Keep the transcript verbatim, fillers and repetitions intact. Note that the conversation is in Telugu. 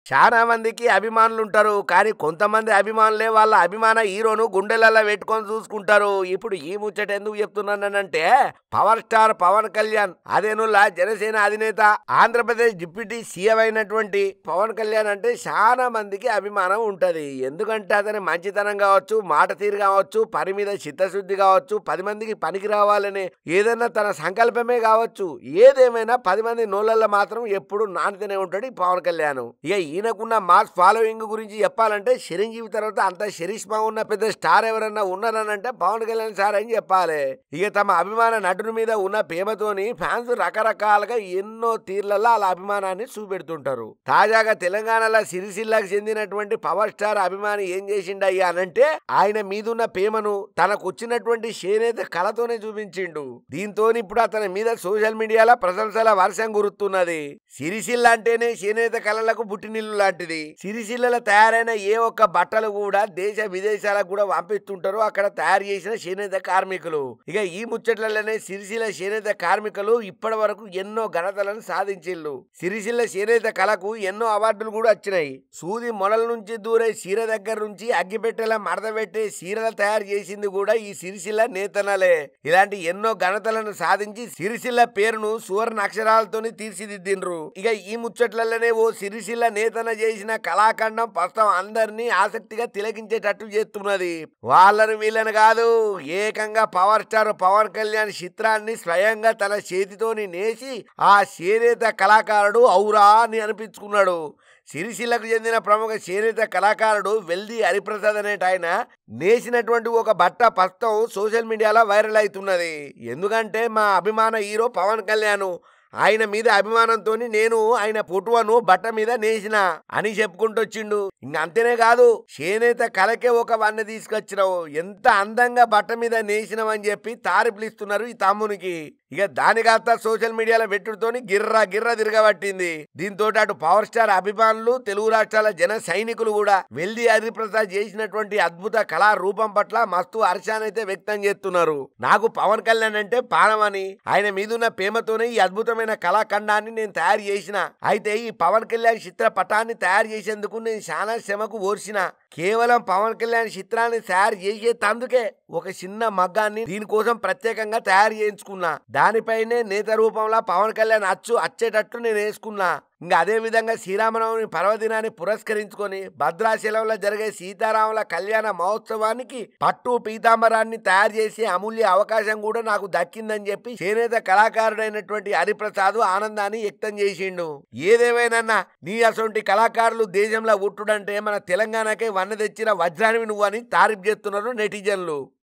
చాలా మందికి అభిమానులుంటారు. కానీ కొంతమంది అభిమానులే వాళ్ళ అభిమాన హీరోను గుండెలలో పెట్టుకొని చూసుకుంటారు. ఇప్పుడు ఈ ముచ్చట ఎందుకు చెప్తున్నానంటే పవర్ స్టార్ పవన్ కళ్యాణ్ అదేనుల్లా జనసేన అధినేత ఆంధ్రప్రదేశ్ డిప్యూటీ సీఎం అయినటువంటి పవన్ కళ్యాణ్ అంటే చాలా మందికి అభిమానం ఉంటది. ఎందుకంటే అతని మంచితనం కావచ్చు, మాట తీరు కావచ్చు, పని మీద చిత్తశుద్ధి కావచ్చు, పది మందికి పనికి రావాలనే ఏదైనా తన సంకల్పమే కావచ్చు, ఏదేమైనా పది మంది నోళ్ళల్లో మాత్రం ఎప్పుడు నానితేనే ఉంటాడు ఈ పవన్ కళ్యాణ్. ఇక ఈయనకున్న మాస్ ఫాలోయింగ్ గురించి చెప్పాలంటే చిరంజీవి తర్వాత అంత షరిష్మా ఉన్న పెద్ద స్టార్ ఎవరన్నా ఉన్నారనంటే పవన్ కళ్యాణ్ సార్ అని చెప్పాలి. ఇక తమ అభిమాన నటుని మీద ఉన్న ప్రేమతోని ఫ్యాన్స్ రకరకాలుగా ఎన్నో తీర్లలో వాళ్ళ అభిమానాన్ని చూపెడుతుంటారు. తాజాగా తెలంగాణలో సిరిసిల్లాకు చెందినటువంటి పవర్ స్టార్ అభిమాని ఏం చేసిండయ్యా అనంటే ఆయన మీదున్న ప్రేమను తనకు వచ్చినటువంటి చేనేత కళతోనే చూపించిండు. దీంతో ఇప్పుడు అతని మీద సోషల్ మీడియాలో ప్రశంసల వర్షం కురుతున్నది. సిరిసిల్ల అంటేనే చేనేత కళలకు పుట్టినిల్లు లాంటిది. సిరిసిల్లలో తయారైన ఏ ఒక్క బట్టలు కూడా దేశ విదేశాలకు కూడా పంపిస్తుంటారు అక్కడ తయారు చేసిన చేనేత కార్మికులు. ఇక ఈ ముచ్చట్లలోనే సిరిసిల్ల చేనేత కార్మికులు ఇప్పటి వరకు ఎన్నో ఘనతలను సాధించిల్లు. సిరిసిల్ల చేనేత కళకు ఎన్నో అవార్డులు కూడా వచ్చినాయి. సూది మొదల నుంచి దూరే చీర దగ్గర నుంచి అగ్గిపెట్టెల మడత పెట్టే చీరలు తయారు చేసింది కూడా ఈ సిరిసిల్ల నేతనలే. ఇలాంటి ఎన్నో ఘనతలను సాధించి సిరిసిల్ల పేరును సువర్ణ అక్షరాలతోని తీర్చిదిద్దిండ్రు. ఇక ఈ ముచ్చట్లలోనే ఓ సిరిసిల్ల నేతన చేసిన కళాఖండం ప్రస్తుతం అందరినీ ఆసక్తిగా తిలకించేటట్టు చేస్తున్నది. వాళ్ళను వీళ్ళని కాదు, ఏకంగా పవర్ స్టార్ పవన్ కళ్యాణ్ చిత్రాన్ని స్వయంగా తన చేతితోని నేసి ఆ చేనేత కళాకారుడు ఔరా అని అనిపించుకున్నాడు. సిరిసిల్లకు చెందిన ప్రముఖ చేనేత కళాకారుడు వెల్ది హరిప్రసాద్ అనేట ఆయన నేసినటువంటి ఒక బట్ట ప్రస్తుతం సోషల్ మీడియాలో వైరల్ అవుతున్నది. ఎందుకంటే మా అభిమాన హీరో పవన్ కళ్యాణ్ ఆయన మీద అభిమానంతో నేను ఆయన ఫోటోను బట్ట మీద నేసిన అని చెప్పుకుంటూ వచ్చిండు. ఇంక అంతేనే కాదు, చేనేత కళకే ఒక వన్న తీసుకొచ్చినావు, ఎంత అందంగా బట్ట మీద నేసినావని చెప్పి తారీఫ్లు ఇస్తున్నారు ఈ తమ్మునికి. ఇక దాని కాస్త సోషల్ మీడియాలో పెట్టుడుతోని గిర్రా గిర్రా తిరగబట్టింది. దీంతో అటు పవర్ స్టార్ అభిమానులు, తెలుగు రాష్ట్రాల జన సైనికులు కూడా వెల్ది హరిప్రసాద్ చేసినటువంటి అద్భుత కళా రూపం పట్ల మస్తు హర్షానైతే వ్యక్తం చేస్తున్నారు. నాకు పవన్ కళ్యాణ్ అంటే పానమని, ఆయన మీదున్న ప్రేమతోనే ఈ అద్భుతమైన కళాఖండాన్ని నేను తయారు చేసిన. అయితే ఈ పవన్ కళ్యాణ్ చిత్ర పటాన్ని తయారు చేసేందుకు నేను చాలా శ్రమకు ఓర్చిన. కేవలం పవన్ కళ్యాణ్ చిత్రాన్ని తయారు చేసేందుకే ఒక చిన్న మగ్గాన్ని దీనికోసం ప్రత్యేకంగా తయారు చేయించుకున్నా. దానిపైనే నేత రూపంలో పవన్ కళ్యాణ్ అచ్చు అచ్చేటట్టు నేను వేసుకున్నా. ఇంకా అదే విధంగా శ్రీరామనవమి పర్వదినాన్ని పురస్కరించుకొని భద్రాచలంలో జరిగే సీతారాముల కళ్యాణ మహోత్సవానికి పట్టు పీతాంబరాన్ని తయారు చేసే అమూల్య అవకాశం కూడా నాకు దక్కిందని చెప్పి చేనేత కళాకారుడైనటువంటి హరిప్రసాద్ ఆనందాన్ని వ్యక్తం చేసిండు. ఏదేమైనా నీ అసొంటి కళాకారులు దేశంలో ఉట్టుడంటే మన తెలంగాణకే వన్న తెచ్చిన వజ్రానివి నువ్వు అని తారీఫ్ చేస్తున్నారు నెటిజన్లు.